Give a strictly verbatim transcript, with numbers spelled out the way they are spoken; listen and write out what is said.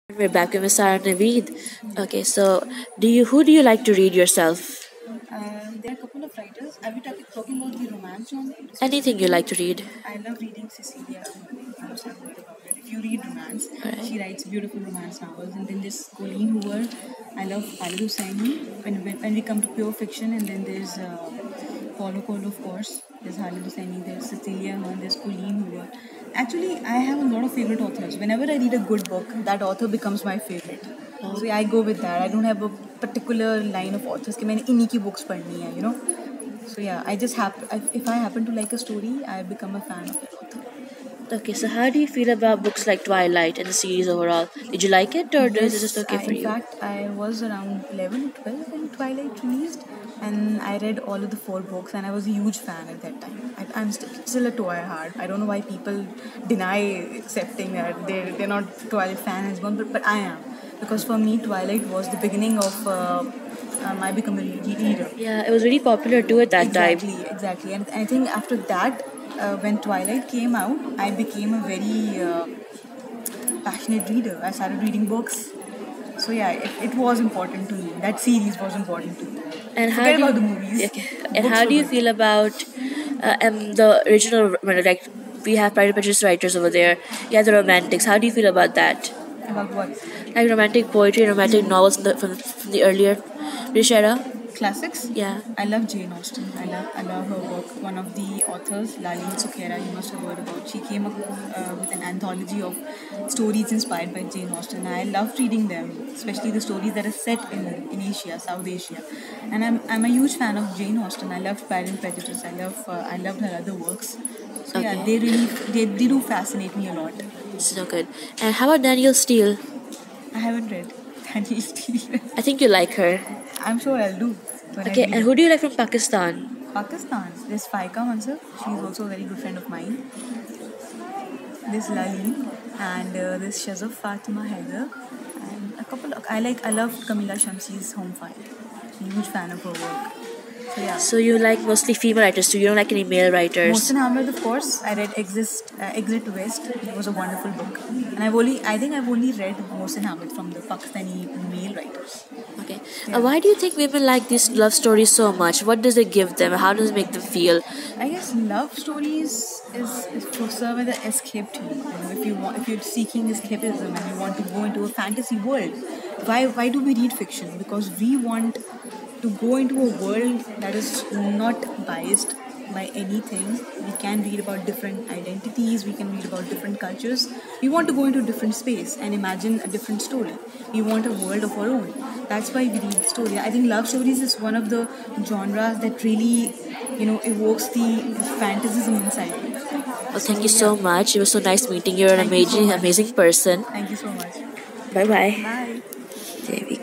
We're back with Miss Sara Naveed. Okay, so do you who do you like to read yourself? Uh, there are a couple of writers. Are we talking, talking about the romance genre Anything you specifically? like to read? I love reading Cecilia. You must have heard about it. If you read romance, Alright. she writes beautiful romance novels. And then there's Colleen Hoover. I love Khalid Hosseini. When, when, when we come to pure fiction, and then there's uh, Paulo Coelho, of course. There's Khalid Hosseini. There's Cecilia Ahern. There's Colleen Hoover. Actually, I have a lot of favorite authors. Whenever I read a good book, that author becomes my favorite. So yeah, I go with that. I don't have a particular line of authors कि मैंने इन्हीं की books पढ़नी है, you know. So yeah, I just happen if I happen to like a story, I become a fan of that author. Okay, so how do you feel about books like Twilight and the series overall? Did you like it or is it just Yes, okay I, for in you? fact, I was around eleven or twelve when Twilight released, and I read all of the four books, and I was a huge fan at that time. I, I'm st- still a Twilight heart. I don't know why people deny accepting that they're, they're not Twilight fan as well, but, but I am. Because for me, Twilight was the beginning of uh, um, I become a re- reader. Yeah, it was really popular too at that time. Exactly, exactly. And I think after that, uh, when Twilight came out, I became a very uh, passionate reader. I started reading books. So yeah, it, it was important to me. That series was important to me. And how Forget do about the you movies. okay, The and books how were do you good. feel about uh, um, the original like we have private prejudice writers over there. Yeah, the romantics. How do you feel about that? About what? Like romantic poetry, romantic novels from the, from, from the earlier British era. Classics. Yeah. I love Jane Austen. I love I love her work. One of the authors, Lalin Sukhera, you must have heard about. She came up uh, with an anthology of stories inspired by Jane Austen. I loved reading them, especially the stories that are set in, in Asia, South Asia. And I'm, I'm a huge fan of Jane Austen. I loved Pride and Prejudice. I love uh, I loved her other works. So yeah, Okay. they really they, they do fascinate me a lot. So good. And how about Danielle Steele? I haven't read Daniel Steele. I think you like her. I'm sure I'll do when I Okay, read and it. who do you like from Pakistan? Pakistan. There's Faika Mansur. She's also a very good friend of mine. There's Lali and uh, there's Shazaf Fatima Haider and a couple. Of, I like. I love Kamila Shamsi's Home File. Huge fan of her work. So yeah. So you like mostly female writers too. You don't like any male writers. Mohsin Hamid, of course. I read Exist, uh, Exit West. It was a wonderful book, and I've only. I think I've only read Mohsin Hamid from the Pakistani male writers. Okay. Yeah. Uh, why do you think women like these love stories so much? What does it give them? How does it make them feel? I guess love stories is, is to serve as an escape to you. You know, if you want, if you're seeking escapism and you want to go into a fantasy world, why why do we read fiction? Because we want to go into a world that is not biased by anything. We can read about different identities. We can read about different cultures. We want to go into a different space and imagine a different story. We want a world of our own. That's why we read stories. I think love stories is one of the genres that really, you know, evokes the fantasism inside you. Well, So thank you so yeah, much. It was so nice meeting you. You're an thank you so amazing, much. amazing person. Thank you so much. Bye bye. Bye. There we